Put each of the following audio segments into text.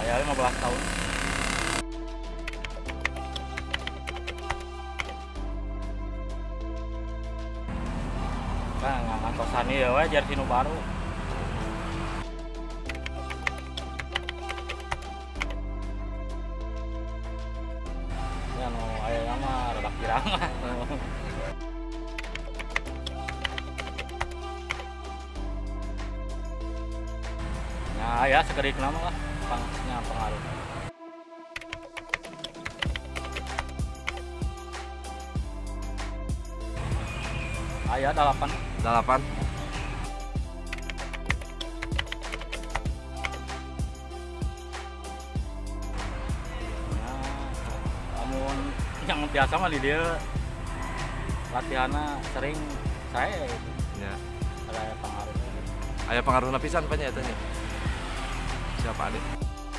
Ya 15 tahun. Kan ngantosan ieu we jersey nu baru. Ya nu aya mah rada kirang. Nah, ya sekedik nama lah panasnya pengaruh. Aya 8. 8. Namun yang biasa mah di dia latihannya sering saya gitu. Ya. Ada pengaruh. Aya pengaruh pisan pan nya eta nya. Siapa adik?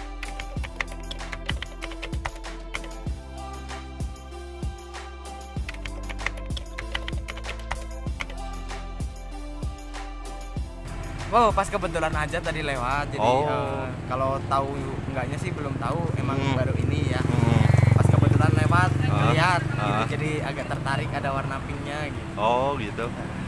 Oh, pas kebetulan aja tadi lewat. Jadi kalau tahu enggaknya sih belum tahu, emang baru ini ya. Pas kebetulan lewat lihat gitu, jadi agak tertarik ada warna pinknya gitu. Oh, gitu.